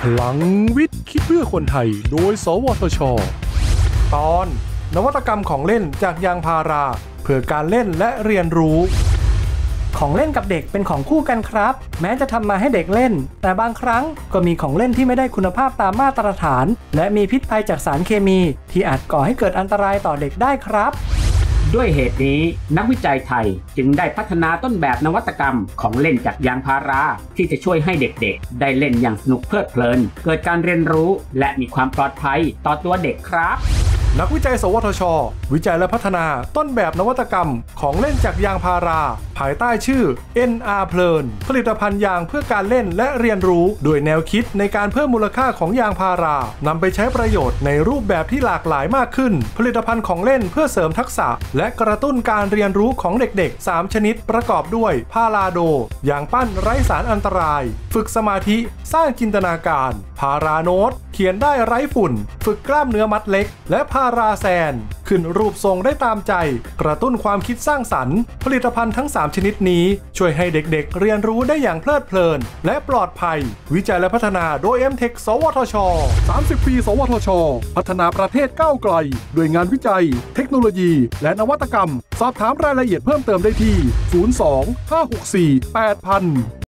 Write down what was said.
พลังวิทย์คิดเพื่อคนไทยโดยสวทช.ตอนนวัตกรรมของเล่นจากยางพาราเพื่อการเล่นและเรียนรู้ของเล่นกับเด็กเป็นของคู่กันครับแม้จะทำมาให้เด็กเล่นแต่บางครั้งก็มีของเล่นที่ไม่ได้คุณภาพตามมาตรฐานและมีพิษภัยจากสารเคมีที่อาจก่อให้เกิดอันตรายต่อเด็กได้ครับด้วยเหตุนี้นักวิจัยไทยจึงได้พัฒนาต้นแบบนวัตกรรมของเล่นจากยางพาราที่จะช่วยให้เด็กๆได้เล่นอย่างสนุกเพลิดเพลินเกิดการเรียนรู้และมีความปลอดภัยต่อตัวเด็กครับนักวิจัยสวทช.วิจัยและพัฒนาต้นแบบนวัตกรรมของเล่นจากยางพาราภายใต้ชื่อ NR เพลินผลิตภัณฑ์ยางเพื่อการเล่นและเรียนรู้โดยแนวคิดในการเพิ่มมูลค่าของยางพารานำไปใช้ประโยชน์ในรูปแบบที่หลากหลายมากขึ้นผลิตภัณฑ์ของเล่นเพื่อเสริมทักษะและกระตุ้นการเรียนรู้ของเด็กๆ3ชนิดประกอบด้วยพาราโดยางปั้นไร้สารอันตรายฝึกสมาธิสร้างจินตนาการพาราโน้ตเขียนได้ไร้ฝุ่นฝึกกล้ามเนื้อมัดเล็กและพาราแซนขึ้นรูปทรงได้ตามใจกระตุ้นความคิดสร้างสรรค์ผลิตภัณฑ์ทั้ง3ชนิดนี้ช่วยให้เด็กๆเรียนรู้ได้อย่างเพลิดเพลินและปลอดภัยวิจัยและพัฒนาโดย M-Tech สวทช. 30 ปีสวทช.พัฒนาประเทศก้าวไกลด้วยงานวิจัยเทคโนโลยีและนวัตกรรมสอบถามรายละเอียดเพิ่มเติมได้ที่02 564 8000